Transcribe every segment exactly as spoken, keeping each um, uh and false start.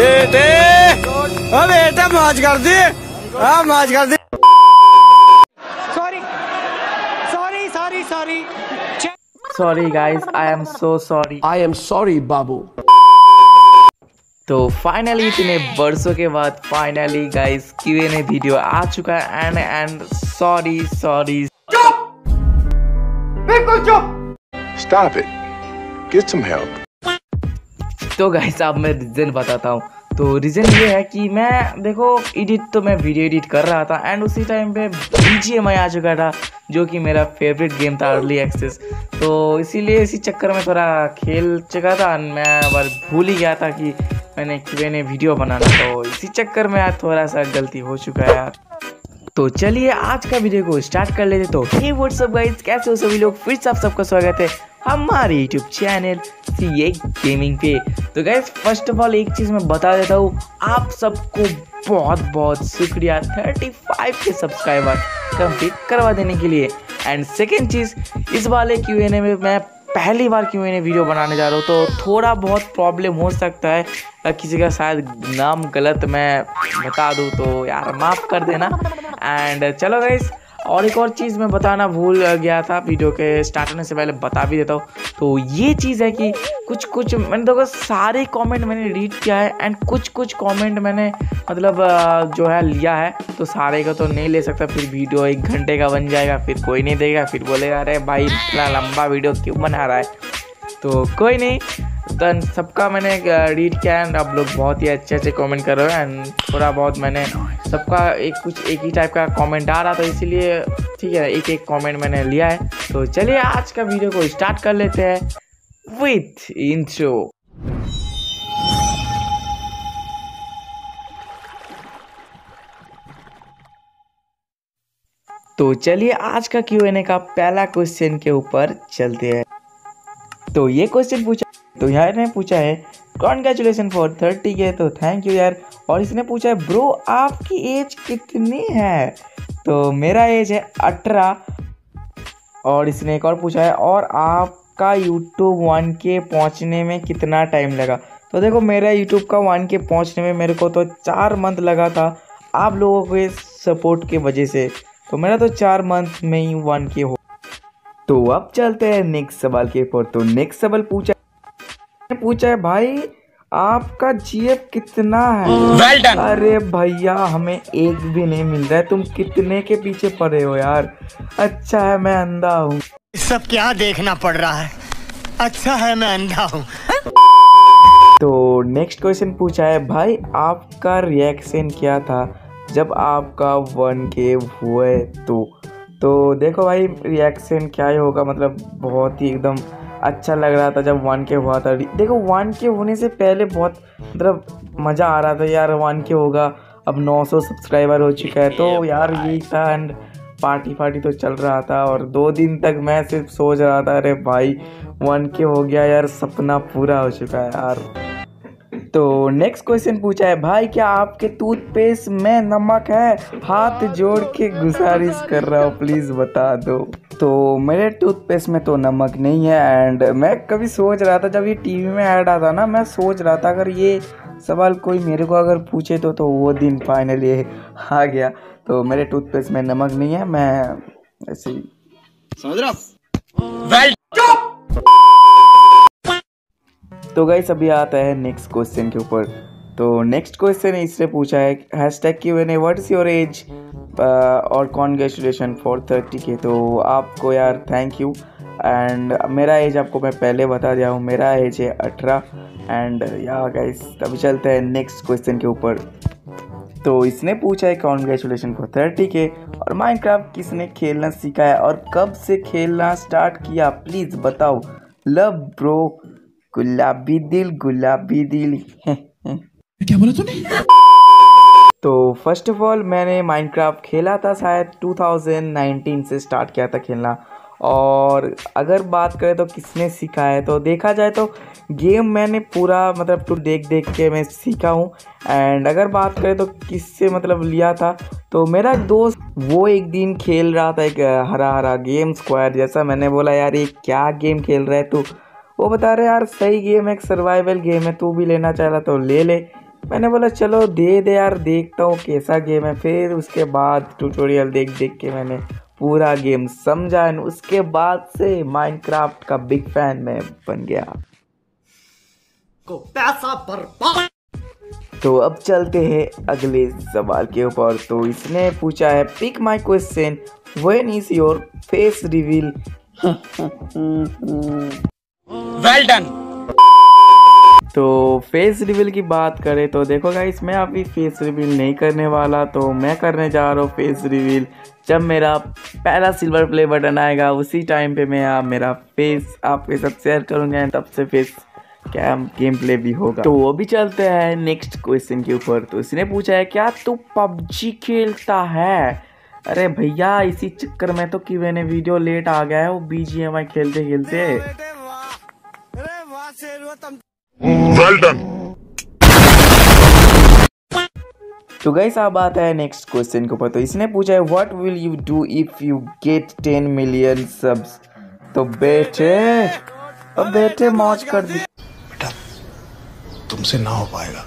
बेटे ओ बेटा मौज कर दी, हाँ मौज कर दी। Sorry sorry sorry sorry sorry guys, I am so sorry. I am sorry बाबू। तो फाइनली इतने बरसों के बाद finally guys Q N A video आ चुका है एंड एंड सॉरी सॉरी। चुप, बिल्कुल चुप। Stop it. Get some help. तो गाइस अब मैं रीज़न बताता हूँ। तो रीज़न ये है कि मैं देखो एडिट तो मैं वीडियो एडिट कर रहा था एंड उसी टाइम पे बी जी एम आई आ चुका था जो कि मेरा फेवरेट गेम था अर्ली एक्सेस। तो इसीलिए इसी चक्कर में थोड़ा खेल चुका था, मैं बार भूल ही गया था कि मैंने क्यू एन ए वीडियो बनाना, तो इसी चक्कर में यार थोड़ा सा गलती हो चुका है यार। तो चलिए आज का वीडियो को स्टार्ट कर लेते। तो हे व्हाट्सअप गाइस, कैसे हो सभी लोग, फिर से आप सबका स्वागत है हमारे YouTube channel C A gaming पे। तो गाइस फर्स्ट ऑफ ऑल एक चीज़ मैं बता देता हूँ, आप सबको बहुत बहुत शुक्रिया पैंतीस के सब्सक्राइबर कंप्लीट करवा देने के लिए। एंड सेकेंड चीज़, इस वाले क्यू एन ए में मैं पहली बार क्यू एन ए वीडियो बनाने जा रहा हूँ, तो थोड़ा बहुत प्रॉब्लम हो सकता है, किसी का शायद नाम गलत मैं बता दूँ तो यार माफ़ कर देना। एंड चलो गाइस, और एक और चीज़ मैं बताना भूल गया था, वीडियो के स्टार्ट होने से पहले बता भी देता हूँ। तो ये चीज़ है कि कुछ कुछ मैंने देखो सारे कमेंट मैंने रीड किया है एंड कुछ कुछ कमेंट मैंने मतलब जो है लिया है, तो सारे का तो नहीं ले सकता, फिर वीडियो एक घंटे का बन जाएगा, फिर कोई नहीं देगा, फिर बोलेगा अरे भाई इतना लंबा वीडियो क्यों बना रहा है। तो कोई नहीं, तो सबका मैंने रीड किया एंड आप लोग बहुत ही अच्छे अच्छे कमेंट कर रहे हो एंड थोड़ा बहुत मैंने सबका एक कुछ एक ही टाइप का कमेंट आ रहा था, इसीलिए ठीक है एक एक कमेंट मैंने लिया है। तो चलिए आज का वीडियो को स्टार्ट कर लेते हैं विथ इंट्रो। तो चलिए आज का क्यू एन ए का पहला क्वेश्चन के ऊपर चलते हैं। तो ये क्वेश्चन पूछा तो यार ने पूछा है कॉन्ग्रेचुलेसन फॉर थर्टी के, तो थैंक यू यार। और इसने पूछा है ब्रो आपकी एज कितनी है, तो मेरा एज है अठारह। और इसने एक और पूछा है और आपका यूट्यूब वन के पहुंचने में कितना टाइम लगा। तो देखो मेरा यूट्यूब का वन के पहुंचने में मेरे को तो चार मंथ लगा था आप लोगों के सपोर्ट के वजह से, तो मेरा तो चार मंथ में ही वन के हो। तो अब चलते हैं नेक्स्ट सवाल के ऊपर। तो नेक्स्ट सवाल पूछा पूछा है भाई आपका जी एफ कितना है। well done. अरे भैया हमें एक भी नहीं मिल रहा है, तुम कितने के पीछे पड़े हो यार। अच्छा है मैं अंधा हूँ। सब क्या देखना पड़ रहा है, अच्छा है मैं अंधा हूँ। तो नेक्स्ट क्वेश्चन पूछा है भाई आपका रिएक्शन क्या था जब आपका वन के हुए। तो तो देखो भाई रिएक्शन क्या ही होगा, मतलब बहुत ही एकदम अच्छा लग रहा था जब वन के हुआ था। देखो वन के होने से पहले बहुत मतलब मज़ा आ रहा था यार, वन के होगा, अब नौ सौ सब्सक्राइबर हो चुका है, तो यार यही था एंड पार्टी पार्टी तो चल रहा था। और दो दिन तक मैं सिर्फ सोच रहा था अरे भाई वन के हो गया यार, सपना पूरा हो चुका है यार। तो नेक्स्ट क्वेश्चन पूछा है भाई क्या आपके टूथपेस्ट में नमक है, हाथ जोड़ के गुजारिश कर रहा हूँ प्लीज़ बता दो। तो मेरे टूथपेस्ट में तो नमक नहीं है एंड मैं कभी सोच रहा था जब ये टीवी में ऐड आता ना, मैं सोच रहा था अगर ये सवाल कोई मेरे को अगर पूछे तो तो वो दिन फाइनली आ गया। तो मेरे टूथपेस्ट में नमक नहीं है, मैं ऐसे ही समझ रहा well. तो गाइस अभी आता है नेक्स्ट क्वेश्चन के ऊपर। तो नेक्स्ट क्वेश्चन इससे पूछा है hashtag Q N A what is your age और कॉन्ग्रेचुलेशन फॉर थर्टी के। तो आपको यार थैंक यू एंड मेरा एज आपको मैं पहले बता दिया हूँ, मेरा एज है अठारह एंड या गाइस तभी चलते हैं नेक्स्ट क्वेश्चन के ऊपर। तो इसने पूछा है कॉन्ग्रेचुलेशन फॉर थर्टी के और माइनक्राफ्ट किसने खेलना सीखा है और कब से खेलना स्टार्ट किया प्लीज़ बताओ। लव ब्रो, गुलाबी दिल गुलाबी दिल। क्या बोला तूने? तो फर्स्ट ऑफ ऑल मैंने माइनक्राफ्ट खेला था शायद दो हज़ार उन्नीस से स्टार्ट किया था खेलना। और अगर बात करें तो किसने सीखा है, तो देखा जाए तो गेम मैंने पूरा मतलब टू देख देख के मैं सीखा हूँ। एंड अगर बात करें तो किससे मतलब लिया था, तो मेरा दोस्त वो एक दिन खेल रहा था एक हरा हरा गेम स्क्वायर जैसा। मैंने बोला यार ये क्या गेम खेल रहा है तू, वो बता रहे यार सही गेम है, एक सर्वाइवल गेम है, तू भी लेना चाह रहा तो ले ले। मैंने बोला चलो दे दे यार, देखता हूँ कैसा गेम है। फिर उसके बाद ट्यूटोरियल देख देख के मैंने पूरा गेम समझा, एंड उसके बाद से माइनक्राफ्ट का बिग फैन मैं बन गया। को पैसा बर्बाद। तो अब चलते हैं अगले सवाल के ऊपर। तो इसने पूछा है, pick my question, when is your face reveal? Well done. तो फेस रिवील की बात करें तो देखो गाइस, मैं अभी फेस रिवील नहीं करने वाला। तो मैं करने जा रहा हूँ फेस रिवील जब मेरा पहला सिल्वर प्ले बटन आएगा, उसी टाइम पे मैं आप मेरा फेस आपके साथ शेयर करूँगा, तब से फेस क्या गेम प्ले भी होगा। तो अभी चलते हैं नेक्स्ट क्वेश्चन के ऊपर। तो इसने पूछा है, क्या तू पबजी खेलता है? अरे भैया इसी चक्कर में तो कि मैंने वीडियो लेट आ गया है वो बीजीएमआई खेलते खेलते। Well done. तो गाइस अब आता है नेक्स्ट क्वेश्चन के ऊपर। तो इसने पूछा है, what will you do if you get ten million subs? तो बेटे अब बेटे मौज कर दी। बेटा तुमसे ना हो पाएगा।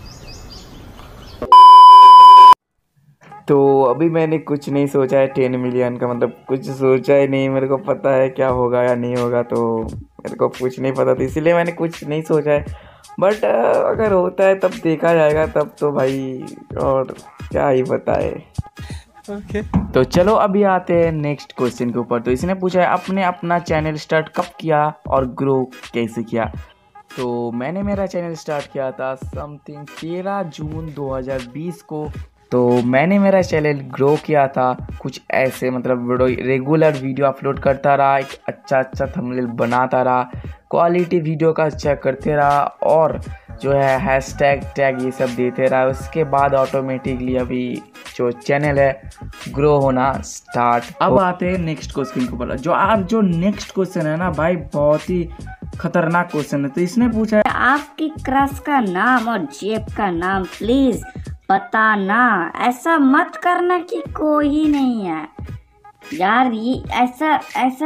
तो अभी मैंने कुछ नहीं सोचा है टेन मिलियन का, मतलब कुछ सोचा ही नहीं। मेरे को पता है क्या होगा या नहीं होगा, तो मेरे को कुछ नहीं पता था, इसीलिए मैंने कुछ नहीं सोचा है। बट अगर होता है तब देखा जाएगा, तब तो भाई और क्या ही बताए। ओके तो चलो अभी आते हैं नेक्स्ट क्वेश्चन के ऊपर। तो इसने पूछा है, आपने अपना चैनल स्टार्ट कब किया और ग्रो कैसे किया? तो मैंने मेरा चैनल स्टार्ट किया था समथिंग तेरह जून दो हज़ार बीस को। तो मैंने मेरा चैनल ग्रो किया था कुछ ऐसे, मतलब रेगुलर वीडियो अपलोड करता रहा, एक अच्छा अच्छा थंबनेल बनाता रहा, क्वालिटी वीडियो का अच्छा करते रहा, और जो है हैशटैग टैग ये सब देते रहा। उसके बाद ऑटोमेटिकली अभी जो चैनल है ग्रो होना स्टार्ट। अब आते हैं नेक्स्ट क्वेश्चन के ऊपर। जो आज जो नेक्स्ट क्वेश्चन है ना भाई, बहुत ही खतरनाक क्वेश्चन है। तो इसने पूछा है, आपकी क्रश का नाम और जेब का नाम प्लीज बताना। ऐसा मत करना कि कोई नहीं है यार, ये ऐसा ऐसा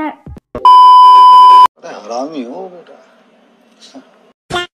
हरामी हो बेटा।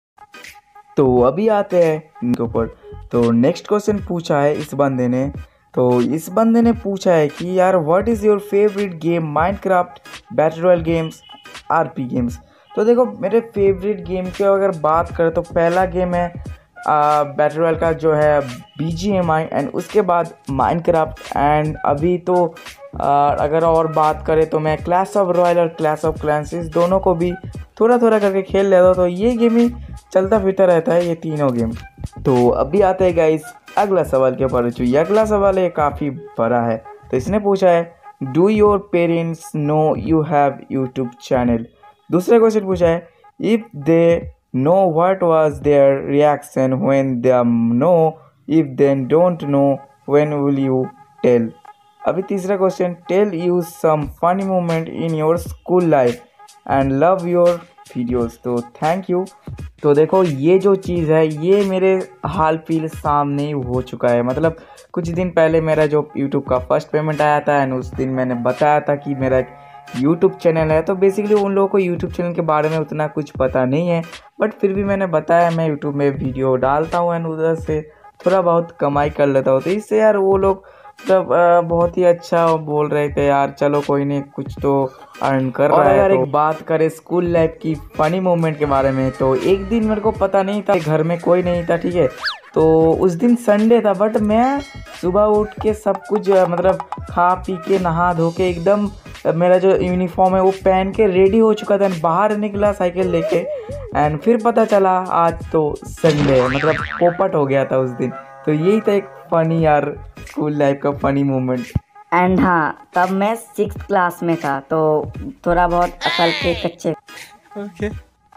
तो अभी आते हैं इनके ऊपर। तो नेक्स्ट क्वेश्चन पूछा है इस बंदे ने। तो इस बंदे ने पूछा है कि यार what is your favourite game? Minecraft, battle royale games, RP games? तो देखो मेरे फेवरेट गेम की अगर बात करें तो पहला गेम है बैटल रॉयल का जो है बीजीएमआई, एंड उसके बाद माइनक्राफ्ट, एंड अभी तो आ, अगर और बात करें तो मैं क्लैश ऑफ रॉयल और क्लैश ऑफ क्लैंस इस दोनों को भी थोड़ा थोड़ा करके खेल लेता हूँ। तो ये गेम ही चलता फिरता रहता है, ये तीनों गेम। तो अभी आते हैं गाइस अगला सवाल के ऊपर। जो ये अगला सवाल है काफ़ी बड़ा है। तो इसने पूछा है, do your parents know you have YouTube channel? दूसरा क्वेश्चन पूछा है, if they know what was their reaction when they know? If they don't know when will you tell? अभी तीसरा question, tell you some funny moment in your school life and love your videos. तो thank you. तो देखो ये जो चीज़ है ये मेरे हाल फिल सामने ही हो चुका है। मतलब कुछ दिन पहले मेरा जो यूट्यूब का फर्स्ट पेमेंट आया था, एंड उस दिन मैंने बताया था कि मेरा यूट्यूब चैनल है। तो बेसिकली उन लोगों को यूट्यूब चैनल के बारे में उतना कुछ पता नहीं है, बट फिर भी मैंने बताया मैं यूट्यूब में वीडियो डालता हूँ एंड उधर से थोड़ा बहुत कमाई कर लेता हूँ। तो इससे यार वो लोग मतलब बहुत ही अच्छा बोल रहे थे, यार चलो कोई नहीं कुछ तो अर्न कर रहा है। यार एक बात करें स्कूल लाइफ की फ़नी मोमेंट के बारे में, तो एक दिन मेरे को पता नहीं था, घर में कोई नहीं था, ठीक है। तो उस दिन संडे था, बट मैं सुबह उठ के सब कुछ मतलब खा पी के नहा धो के एकदम मेरा जो यूनिफॉर्म है वो पहन के रेडी हो चुका था, बाहर निकला साइकिल लेके, एंड फिर पता चला आज तो संडे, मतलब पोपट हो गया था उस दिन। तो यही था एक फ़नी यार स्कूल लाइफ का फ़नी मोमेंट। एंड हाँ, तब मैं सिक्स क्लास में था, तो थोड़ा बहुत अकल के कच्चे। ओके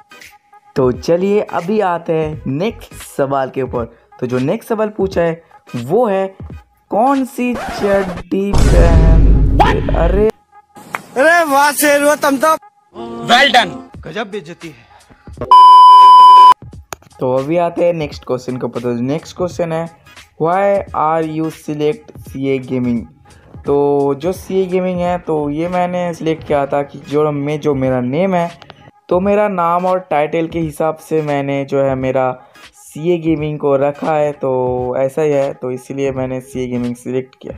तो चलिए अभी आते हैं नेक्स्ट सवाल के ऊपर। तो जो नेक्स्ट सवाल पूछा है वो है, कौन सी चड्डी पहन? अरे अरे वाह शेर हुआ तुम तो। Well done. गजब बेइज्जती है। तो अभी आते हैं नेक्स्ट क्वेश्चन के ऊपर। तो नेक्स्ट क्वेश्चन है, why are you select C A gaming? तो जो सी ए गेमिंग है तो ये मैंने सिलेक्ट किया था कि जो मैं जो मेरा नेम है, तो मेरा नाम और टाइटल के हिसाब से मैंने जो है मेरा सीए गेमिंग को रखा है तो ऐसा ही है, तो इसलिए मैंने सीए गेमिंग सिलेक्ट किया।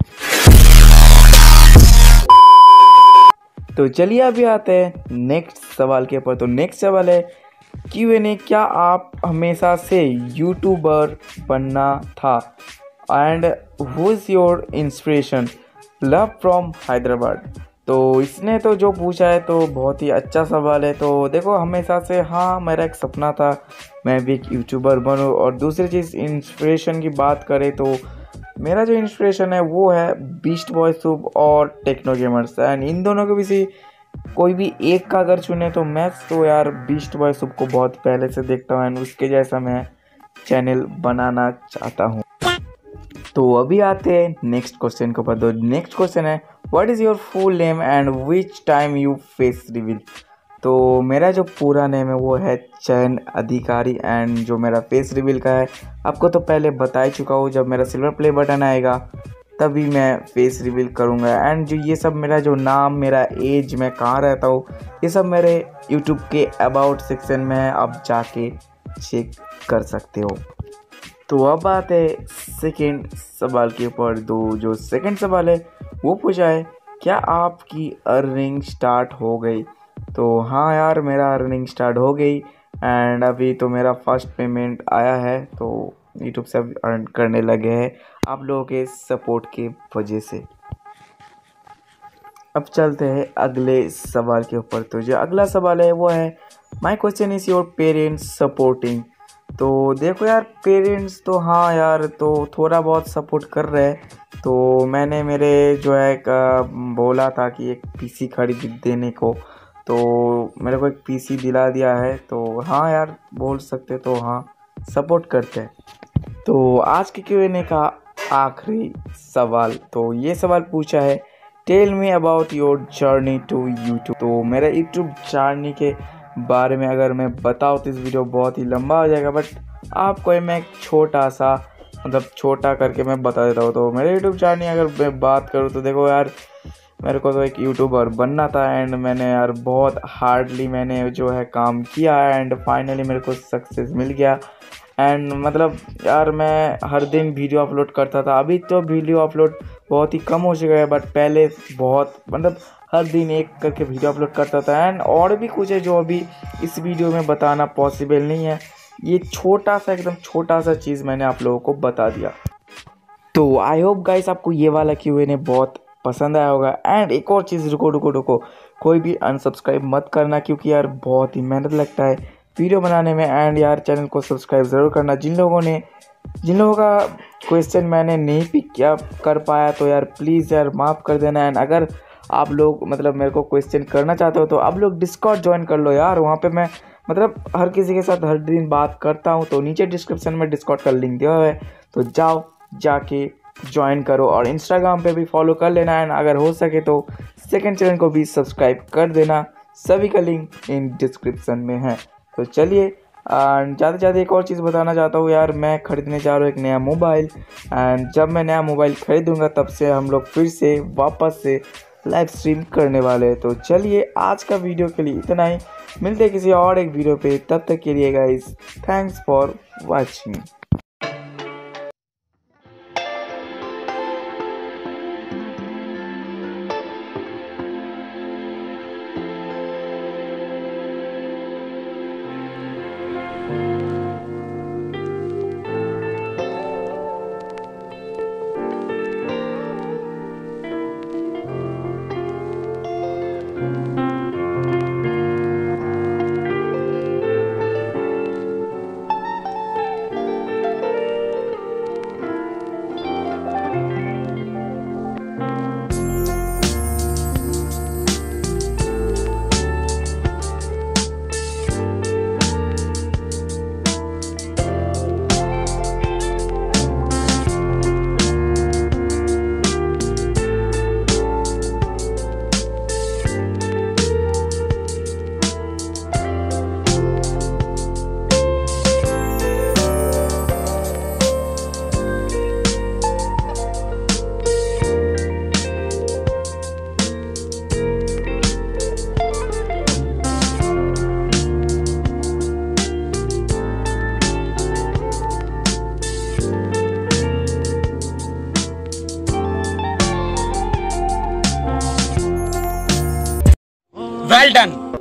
तो चलिए अभी आते हैं नेक्स्ट सवाल के ऊपर। तो नेक्स्ट सवाल है क्यू एन ए, क्या आप हमेशा से यूट्यूबर बनना था and who is your inspiration, love from Hyderabad. तो इसने तो जो पूछा है तो बहुत ही अच्छा सवाल है। तो देखो हमेशा से हाँ मेरा एक सपना था मैं भी एक यूट्यूबर बनूं। और दूसरी चीज़ इंस्पिरेशन की बात करें तो मेरा जो इंस्पिरेशन है वो है बीस्ट बॉय सुब और टेक्नो गेमर्स, एंड इन दोनों के भी से कोई भी एक का अगर चुने तो मैं तो यार बीस्ट बॉय सुब को बहुत पहले से देखता हूँ एंड उसके जैसा मैं चैनल बनाना चाहता हूँ। तो अभी आते हैं नेक्स्ट क्वेश्चन के ऊपर। तो नेक्स्ट क्वेश्चन है what is your full name and which time you face reveal. तो मेरा जो पूरा नेम है वो है चयन अधिकारी, एंड जो मेरा फेस रिवील का है आपको तो पहले बता ही चुका हूँ, जब मेरा सिल्वर प्ले बटन आएगा तभी मैं फेस रिवील करूँगा। एंड जो ये सब मेरा जो नाम, मेरा एज, मैं कहाँ रहता हूँ, ये सब मेरे यूट्यूब के अबाउट सेक्शन में है, आप जाके चेक कर सकते हो। तो अब आते हैं सेकेंड सवाल के ऊपर। तो जो सेकेंड सवाल है वो पूछा है क्या आपकी अर्निंग स्टार्ट हो गई। तो हाँ यार मेरा अर्निंग स्टार्ट हो गई एंड अभी तो मेरा फर्स्ट पेमेंट आया है, तो यूट्यूब से अर्न करने लगे हैं आप लोगों के सपोर्ट के वजह से। अब चलते हैं अगले सवाल के ऊपर। तो जो अगला सवाल है वो है my question is your parents supporting. तो देखो यार पेरेंट्स तो हाँ यार तो थोड़ा बहुत सपोर्ट कर रहे हैं। तो मैंने मेरे जो है एक बोला था कि एक पीसी खरीद देने को, तो मेरे को एक पीसी दिला दिया है। तो हाँ यार बोल सकते, तो हाँ सपोर्ट करते हैं। तो आज के क्यू एन ए का आखिरी सवाल, तो ये सवाल पूछा है tell me about your journey to YouTube. तो मेरा यूट्यूब जर्नी के बारे में अगर मैं बताऊँ तो इस वीडियो बहुत ही लंबा हो जाएगा, बट आपको मैं एक छोटा सा मतलब छोटा करके मैं बता देता हूँ। तो मेरे यूट्यूब जर्नी अगर मैं बात करूँ तो देखो यार मेरे को तो एक यूट्यूबर बनना था एंड मैंने यार बहुत हार्डली मैंने जो है काम किया एंड फाइनली मेरे को सक्सेस मिल गया। एंड मतलब यार मैं हर दिन वीडियो अपलोड करता था, अभी तो वीडियो अपलोड बहुत ही कम हो चुका है, बट पहले बहुत मतलब हर दिन एक करके वीडियो अपलोड करता था। एंड और भी कुछ है जो अभी इस वीडियो में बताना पॉसिबल नहीं है, ये छोटा सा एकदम छोटा सा चीज़ मैंने आप लोगों को बता दिया। तो आई होप गाइस आपको ये वाला क्यू एन ए बहुत पसंद आया होगा। एंड एक और चीज़, रुको रुको रुको कोई भी अनसब्सक्राइब मत करना, क्योंकि यार बहुत ही मेहनत लगता है वीडियो बनाने में। एंड यार चैनल को सब्सक्राइब ज़रूर करना। जिन लोगों ने जिन लोगों का क्वेश्चन मैंने नहीं पिक किया कर पाया तो यार प्लीज़ यार माफ़ कर देना। एंड अगर आप लोग मतलब मेरे को क्वेश्चन करना चाहते हो तो आप लोग डिस्कॉर्ड ज्वाइन कर लो यार, वहाँ पे मैं मतलब हर किसी के साथ हर दिन बात करता हूँ। तो नीचे डिस्क्रिप्शन में डिस्कॉर्ड का लिंक दिया हुआ है, तो जाओ जाके ज्वाइन करो और इंस्टाग्राम पे भी फॉलो कर लेना। एंड अगर हो सके तो सेकंड चैनल को भी सब्सक्राइब कर देना, सभी का लिंक इन डिस्क्रिप्शन में है। तो चलिए ज़्यादा से ज़्यादा एक और चीज़ बताना चाहता हूँ यार, मैं ख़रीदने जा रहा हूँ एक नया मोबाइल एंड जब मैं नया मोबाइल ख़रीदूँगा तब से हम लोग फिर से वापस से लाइव स्ट्रीम करने वाले हैं। तो चलिए आज का वीडियो के लिए इतना ही, मिलते हैं किसी और एक वीडियो पे, तब तक के लिए guys thanks for watching. Well done.